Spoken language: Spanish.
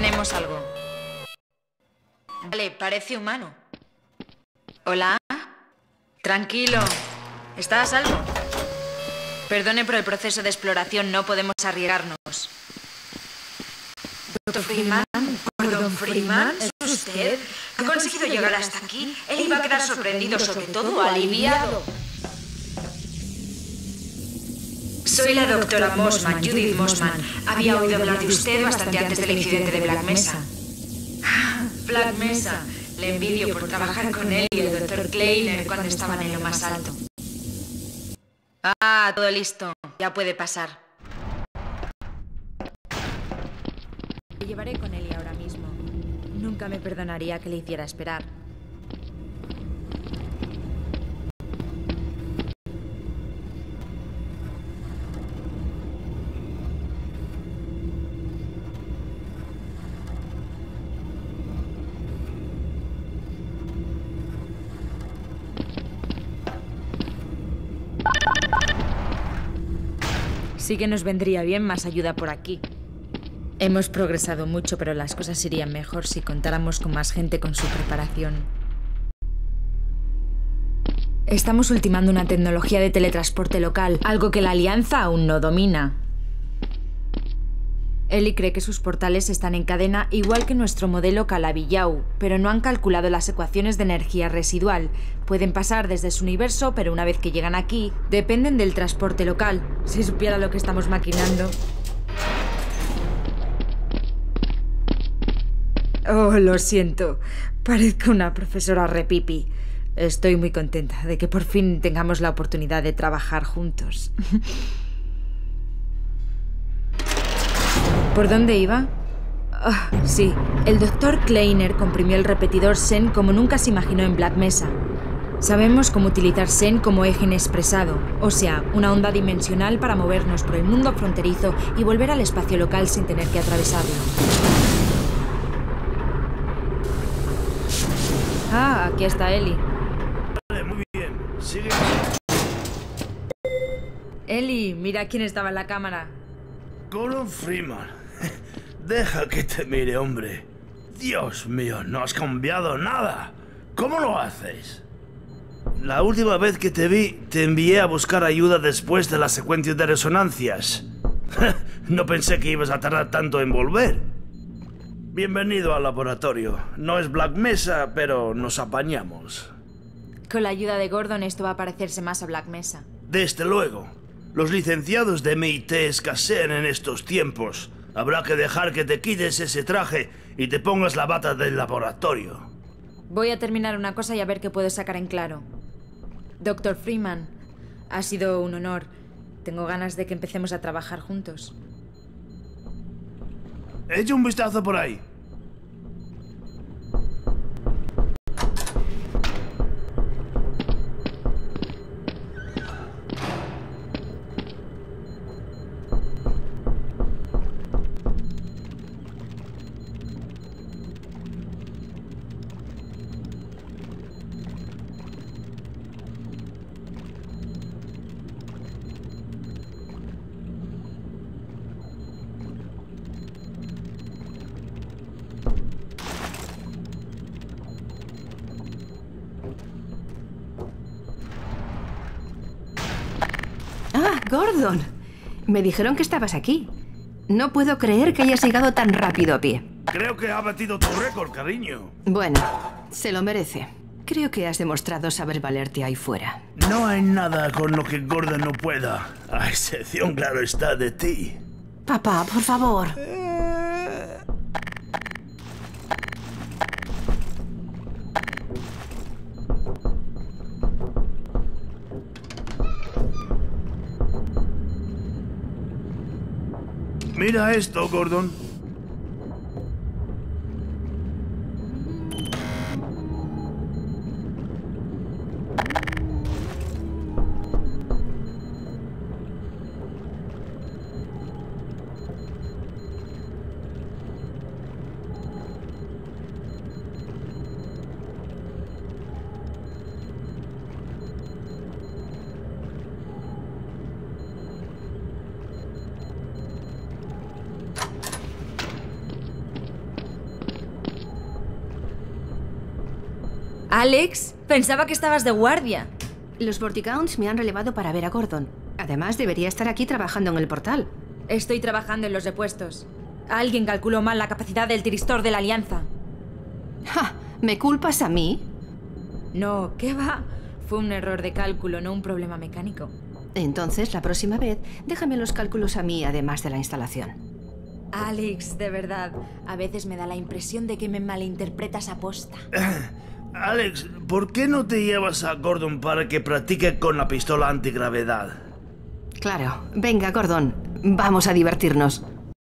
Tenemos algo. Vale, parece humano. ¿Hola? Tranquilo. ¿Está a salvo? Perdone por el proceso de exploración, no podemos arriesgarnos. ¿Doctor Freeman? ¿Gordon Freeman? ¿Es usted? ¿Ha conseguido llegar hasta aquí? Él iba a quedar sorprendido, sobre todo aliviado. Soy la doctora Mossman, Judith Mossman. Había oído hablar de usted bastante antes del incidente de Black Mesa. Black Mesa. Le envidio por trabajar con él y el doctor Kleiner cuando estaban en lo más alto. Ah, todo listo. Ya puede pasar. Me llevaré con Ellie ahora mismo. Nunca me perdonaría que le hiciera esperar. Sí que nos vendría bien más ayuda por aquí. Hemos progresado mucho, pero las cosas irían mejor si contáramos con más gente con su preparación. Estamos ultimando una tecnología de teletransporte local, algo que la Alianza aún no domina. Ellie cree que sus portales están en cadena igual que nuestro modelo Calabi-Yau, pero no han calculado las ecuaciones de energía residual. Pueden pasar desde su universo, pero una vez que llegan aquí, dependen del transporte local. Si supiera lo que estamos maquinando. Oh, lo siento. Parezco una profesora repipi. Estoy muy contenta de que por fin tengamos la oportunidad de trabajar juntos. ¿Por dónde iba? Sí, el Dr. Kleiner comprimió el repetidor Xen como nunca se imaginó en Black Mesa. Sabemos cómo utilizar Xen como eje inexpresado, o sea, una onda dimensional para movernos por el mundo fronterizo y volver al espacio local sin tener que atravesarlo. Ah, aquí está Ellie. Vale, muy bien. Sigue. Ellie, mira quién estaba en la cámara. Gordon Freeman. Deja que te mire, hombre. Dios mío, no has cambiado nada. ¿Cómo lo haces? La última vez que te vi, te envié a buscar ayuda después de la secuencia de resonancias. No pensé que ibas a tardar tanto en volver. Bienvenido al laboratorio. No es Black Mesa, pero nos apañamos. Con la ayuda de Gordon esto va a parecerse más a Black Mesa. Desde luego. Los licenciados de MIT escasean en estos tiempos. Habrá que dejar que te quites ese traje y te pongas la bata del laboratorio. Voy a terminar una cosa y a ver qué puedo sacar en claro. Dr. Freeman, ha sido un honor. Tengo ganas de que empecemos a trabajar juntos. Echa un vistazo por ahí. Ah, Gordon. Me dijeron que estabas aquí. No puedo creer que hayas llegado tan rápido a pie. Creo que ha batido tu récord, cariño. Bueno, se lo merece. Creo que has demostrado saber valerte ahí fuera. No hay nada con lo que Gordon no pueda. A excepción, claro está, de ti. Papá, por favor. Mira esto, Gordon. Alex, pensaba que estabas de guardia. Los Vortigaunts me han relevado para ver a Gordon. Además, debería estar aquí trabajando en el portal. Estoy trabajando en los repuestos. Alguien calculó mal la capacidad del tiristor de la Alianza. ¡Ja! ¿Me culpas a mí? No, ¿qué va? Fue un error de cálculo, no un problema mecánico. Entonces, la próxima vez, déjame los cálculos a mí, además de la instalación. Alex, de verdad, a veces me da la impresión de que me malinterpretas a posta. Alex, ¿por qué no te llevas a Gordon para que practique con la pistola antigravedad? Claro. Venga, Gordon. Vamos a divertirnos.